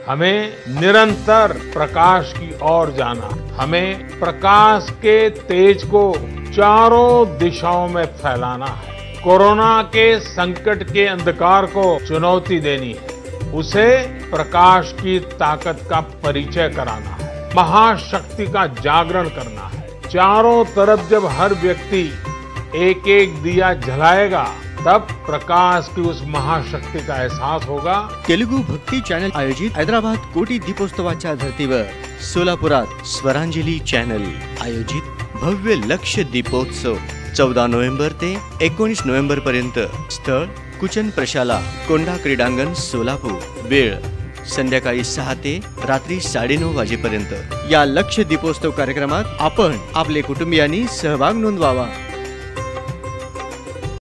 हमें निरंतर प्रकाश की ओर जाना, हमें प्रकाश के तेज को चारों दिशाओं में फैलाना है। कोरोना के संकट के अंधकार को चुनौती देनी है, उसे प्रकाश की ताकत का परिचय कराना है, महाशक्ति का जागरण करना है। चारों तरफ जब हर व्यक्ति एक एक दिया जलाएगा, तब प्रकाश की उस महाशक्ती का एहसास होगा। तेलुगू भक्ती चॅनल आयोजित हैदराबाद कोटी दीपोत्सवाच्या धर्तीवर सोलापुरात स्वरांजली चॅनल आयोजित भव्य लक्ष्य दीपोत्सव 14 नोव्हेंबर ते 19 नोव्हेंबर पर्यंत। स्थळ कुचन प्रशाला, कोंडा क्रीडांगण, सोलापूर। वेळ संध्याकाळी 6 ते रात्री 9:30 वाजेपर्यंत। या लक्ष्य दीपोत्सव कार्यक्रमात आपण आपले कुटुंबियांनी सहभाग नोंदवावा।